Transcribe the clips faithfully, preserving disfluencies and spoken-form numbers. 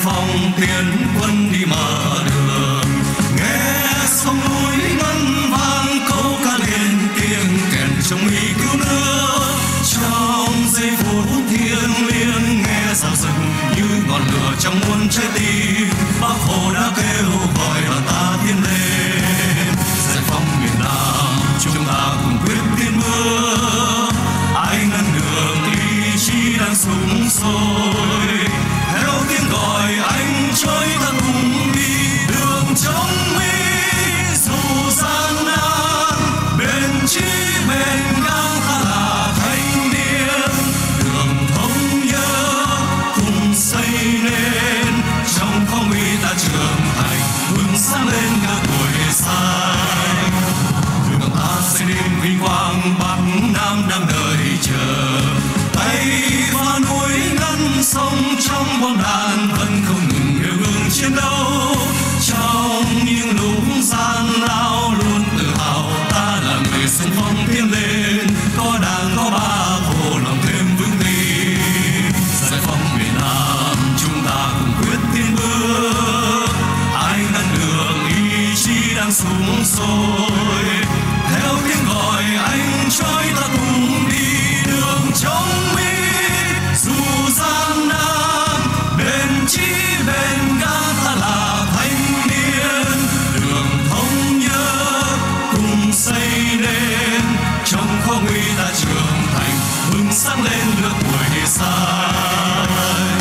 phong tiến quân đi mở đường, nghe sông núi ngân vang câu ca lên tiếng kèn trong mi cứu nước. Trong giây phút thiêng liêng nghe rạo rừng như ngọn lửa trong muôn trái tim, Bác Hồ đã kêu gọi đoàn ta tiến lên giải phóng miền Nam. Chúng ta cùng quyết tiến bước, ai ngăn đường ý chí đang sục sôi. Theo tiếng gọi anh trôi ta cùng đi đường trong mi, dù gian nan bền chí bền ngang ta là thanh niên. Đường thống nhất cùng xây nên, trong phong uy ta trưởng thành vươn sáng lên ngã tuổi xanh. Đường ta xây nên vinh quang Bắc Nam đang đợi chờ, tay và núi ngăn sông trong bom đạn vẫn không ngừng nêu gương chiến đấu. Trong những lúc gian lao luôn tự hào ta là người xung phong tiến lên, có Đảng có Bác Hồ lòng thêm vững tin. Giải phóng miền Nam chúng ta cùng quyết tiến bước, ai ngăn đường ý chí đang sục sôi. Theo tiếng gọi anh trôi ta cùng đi đường trong mi, dù gian nan bền chí bền ngang ta là thanh niên. Đường thống nhất cùng xây nên, trong khó nguy ta trưởng thành bừng sáng lên lửa tuổi xanh.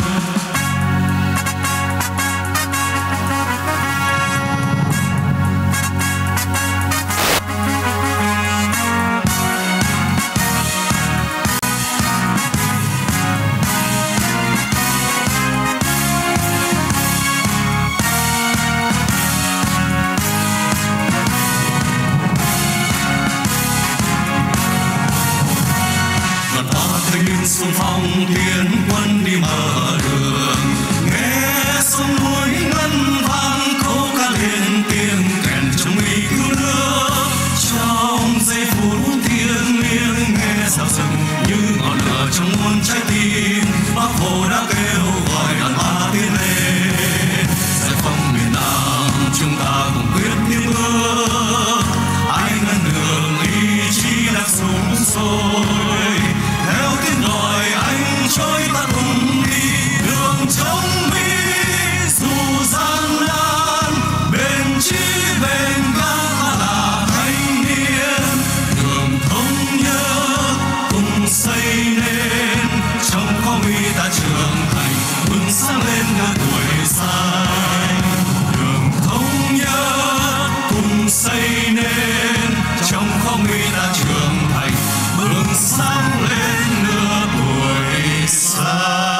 Xung phong tiến quân đi mở đường, nghe sông núi ngân vang câu ca lên tiếng kèn trong mi cứu nước. Trong giây phút thiêng liêng nghe rạo rừng như ngọn lửa trong muôn trái tim, Bác Hồ đã kêu gọi đoàn ta tiến lên giải phóng miền Nam. Chúng ta cùng quyết tiến bước, ai ngăn đường ý chí đang sục sôi. Theo tiếng gọi anh trôi ta cùng đi đường trong mi, dù gian nan bền chí bền ngang ta là thanh niên. Đường thống nhất cùng xây nên, trong khó nguy ta trưởng thành bừng sáng lên ngã tuổi xanh. Đường thống nhất cùng xây nên, trong khó nguy ta trưởng thành bừng sáng lên nửa tuổi xanh.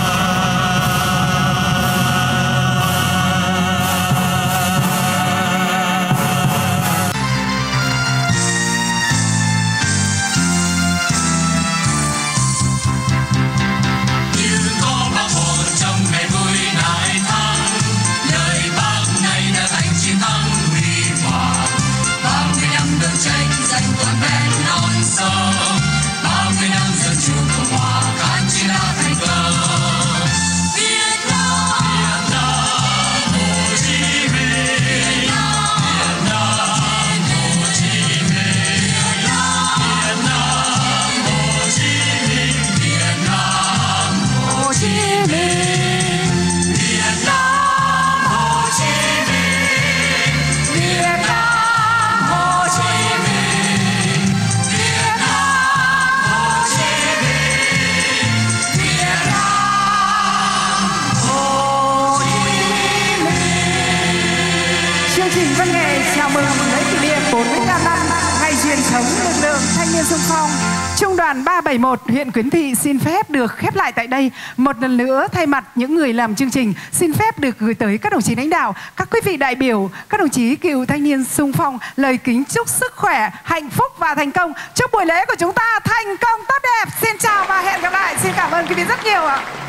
Như có Bác Hồ trong ngày vui đại thắng, lời Bác này đã thành chiến thắng huy hoàng. Bao mươi năm đấu tranh giành toàn vẹn non sông, bao mươi năm dân chủ cộng hòa kháng chiến đã thành công. Việt Nam, Việt Nam, Hồ Chí Minh, Việt Nam, Hồ Chí Minh, Việt Nam, Hồ Chí Minh, Việt Nam, Hồ Chí Minh, Việt Nam, Hồ Chí Minh, Việt Nam, Hồ Chí Minh, Việt Nam, Hồ Chí Minh, Việt Nam, Hồ Chí Minh. Chương trình văn nghệ chào mừng lễ kỷ niệm bốn mươi lăm năm ngày truyền thống lực lượng thanh niên xung phong. Trung đoàn ba bảy mốt huyện Quyến Thị xin phép được khép lại tại đây. Một lần nữa thay mặt những người làm chương trình xin phép được gửi tới các đồng chí lãnh đạo, các quý vị đại biểu, các đồng chí cựu thanh niên xung phong lời kính chúc sức khỏe, hạnh phúc và thành công. Chúc buổi lễ của chúng ta thành công tốt đẹp. Xin chào và hẹn gặp lại. Xin cảm ơn quý vị rất nhiều ạ.